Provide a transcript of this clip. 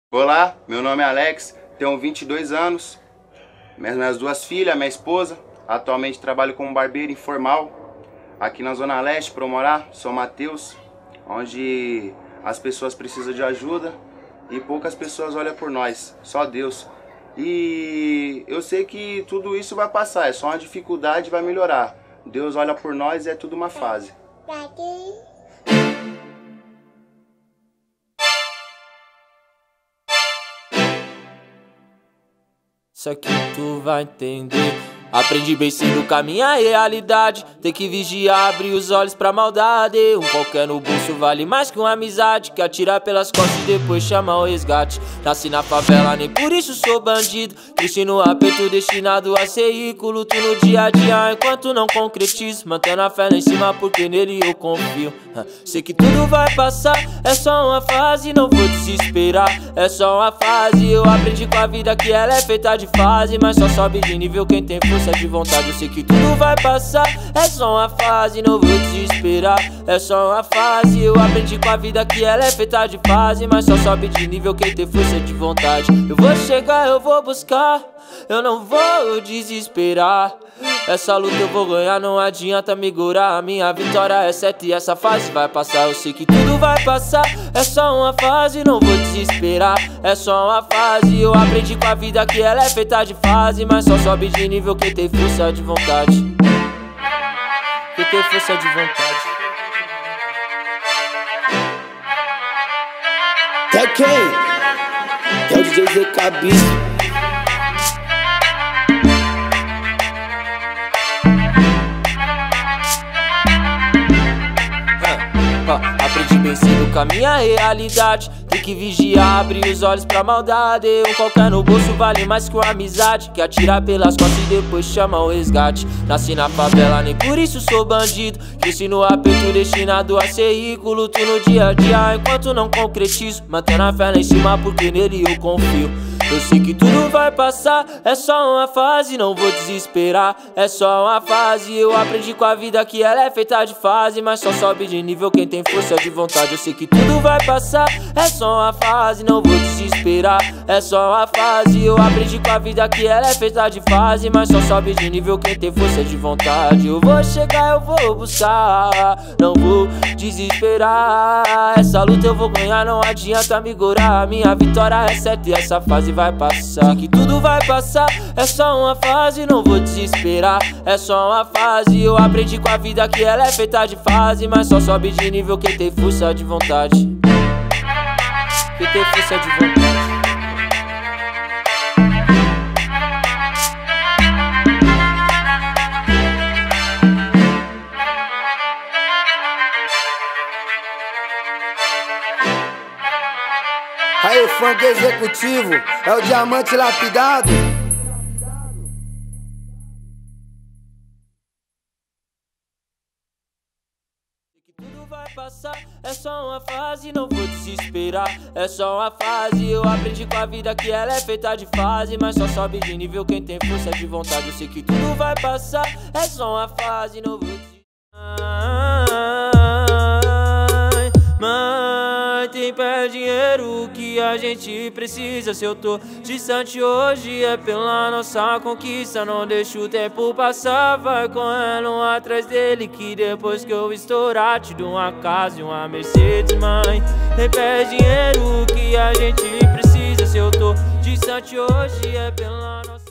Olá, meu nome é Alex, tenho 22 anos, minhas duas filhas, minha esposa. Atualmente trabalho como barbeiro informal aqui na Zona Leste, Promorá, São Mateus, onde as pessoas precisam de ajuda e poucas pessoas olham por nós, só Deus. E eu sei que tudo isso vai passar, é só uma dificuldade e vai melhorar. Deus olha por nós e é tudo uma fase. Isso aqui tu vai entender. Aprendi bem cedo com a minha realidade. Tem que vigiar, abrir os olhos pra maldade. Um qualquer no bolso vale mais que uma amizade, que atirar pelas costas e depois chamar o resgate. Nasci na favela, nem por isso sou bandido. Cresci no aperto, destinado a ser rico. Luto no dia a dia enquanto não concretizo, mantendo a fé lá em cima porque nele eu confio. Sei que tudo vai passar, é só uma fase, não vou desesperar. É só uma fase, eu aprendi com a vida que ela é feita de fase, mas só sobe de nível quem tem força de vontade. Eu sei que tudo vai passar, é só uma fase, não vou desesperar. É só uma fase, eu aprendi com a vida que ela é feita de fase, mas só sobe de nível quem tem força de vontade. Eu vou chegar, eu vou buscar, eu não vou desesperar. Essa luta eu vou ganhar, não adianta me gurar. A minha vitória é certa e essa fase vai passar. Eu sei que tudo vai passar, é só uma fase, não vou desesperar. É só uma fase, eu aprendi com a vida que ela é feita de fase, mas só sobe de nível quem tem força de vontade. Quem tem força de vontade. É quem? É o DJ Zé Cabeça. Aprendi bem cedo com a minha realidade. Tem que vigiar, abrir os olhos pra maldade. Um qualquer no bolso vale mais que uma amizade, que atirar pelas costas e depois chama o resgate. Nasci na favela, nem por isso sou bandido. Cresci no aperto, destinado a ser rico. Luto no dia a dia enquanto não concretizo, mantendo a fé lá em cima porque nele eu confio. Eu sei que tudo vai passar, é só uma fase, não vou desesperar. É só uma fase, eu aprendi com a vida que ela é feita de fase, mas só sobe de nível quem tem força de vontade. Eu sei que tudo vai passar, é só uma fase, não vou desesperar. É só uma fase, eu aprendi com a vida que ela é feita de fase, mas só sobe de nível quem tem força de vontade. Eu vou chegar, eu vou buscar, não vou desesperar. Essa luta eu vou ganhar, não adianta me gurar. A minha vitória é certa e essa fase vai passar. Sei que tudo vai passar, é só uma fase, não vou desesperar. É só uma fase, eu aprendi com a vida que ela é feita de fase, mas só sobe de nível quem tem força de vontade. Quem tem força de vontade. Aí o funk executivo é o diamante lapidado. Tudo vai passar, é só uma fase, não vou desesperar. É só uma fase, eu aprendi com a vida que ela é feita de fase, mas só sobe de nível quem tem força de vontade. Eu sei que tudo vai passar, é só uma fase, não vou desesperar. Mãe, tem pé dinheiro que a gente precisa. Se eu tô distante hoje é pela nossa conquista. Não deixa o tempo passar, vai correndo atrás dele, que depois que eu estourar te dou uma casa e uma Mercedes. Mãe, tem pé dinheiro que a gente precisa. Se eu tô distante hoje é pela nossa